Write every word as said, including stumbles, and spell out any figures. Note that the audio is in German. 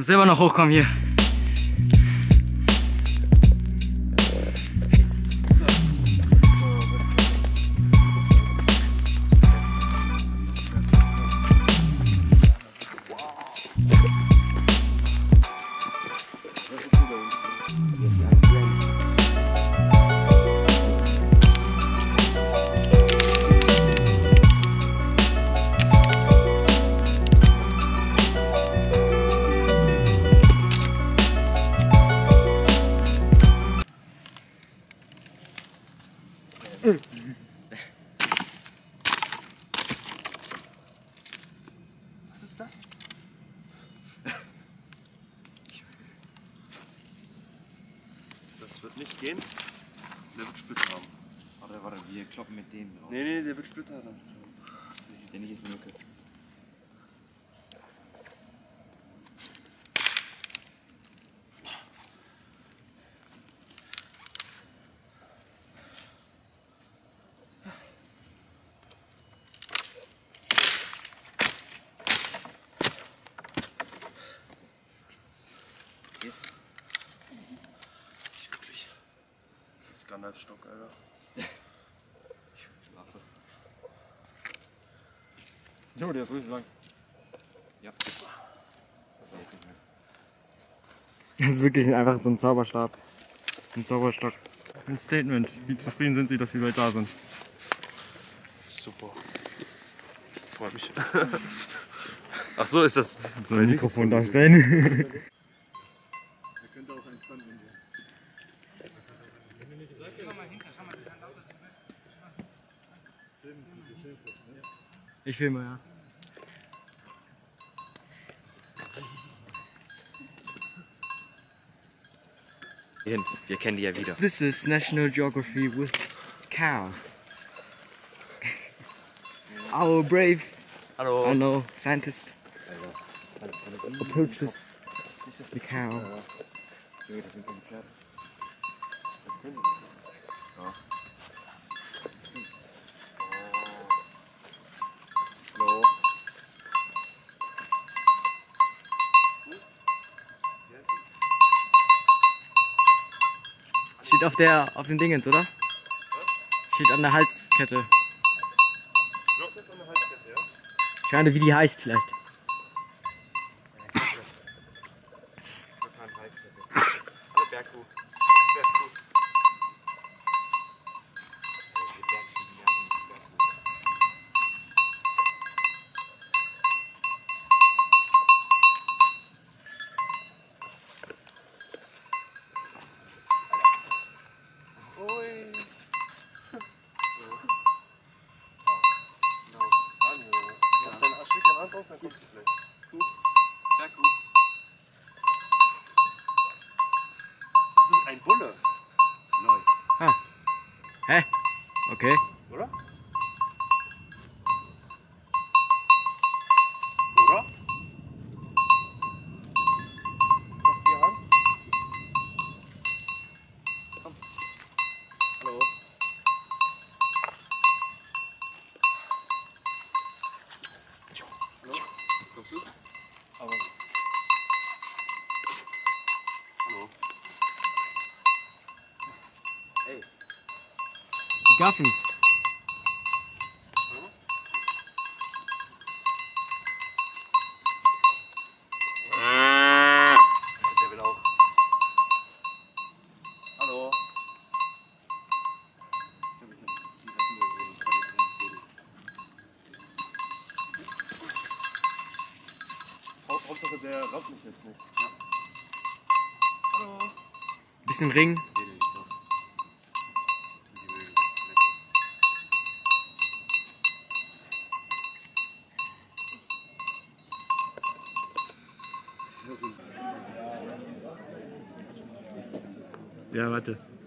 selber noch hochkommen hier. Was ist das? Das wird nicht gehen. Der wird Splitter haben. Warte, warte, wir kloppen mit dem drauf. Nee, nee, der wird Splitter haben. Der nicht ist eine Mücke. Jetzt? Nicht wirklich. Das ist Gandalfs-Stock, Alter. Waffe. Jo, der ist richtig lang. Ja. Das ist wirklich einfach so ein Zauberstab. Ein Zauberstock. Ein Statement. Wie zufrieden sind Sie, dass wir bald da sind? Super. Freut mich. Ach so, ist das. So ein Mikrofon darstellen. Er könnte auch ein Stunt sein. Ich filme, ja. Wir kennen die ja wieder. This is National Geography with cows. Our brave, Hallo. I don't know, scientist approaches the cow. Hallo. Steht auf der, auf dem Dingens, oder? Steht an der Halskette. Glocke ist an der Halskette, ja? Schade, wie die heißt vielleicht. Glocke an der Halskette. Hallo Bergkuh. Bergkuh. Ui. Ja, deine Stückchen Hand raus, dann kommst du vielleicht. Gut. Sehr gut. Das ist ein Bulle. Neu. Ah. Hä? Okay. Oder? Oder? Mach die Hand. Komm. Hallo. Hallo? Kommst du? Aber. Hallo. Hey. Die Gaffen. Der will auch. Hallo. Hauptsache der raubt mich jetzt nicht. Ja. Hallo. Bisschen Ring. Ja, warte.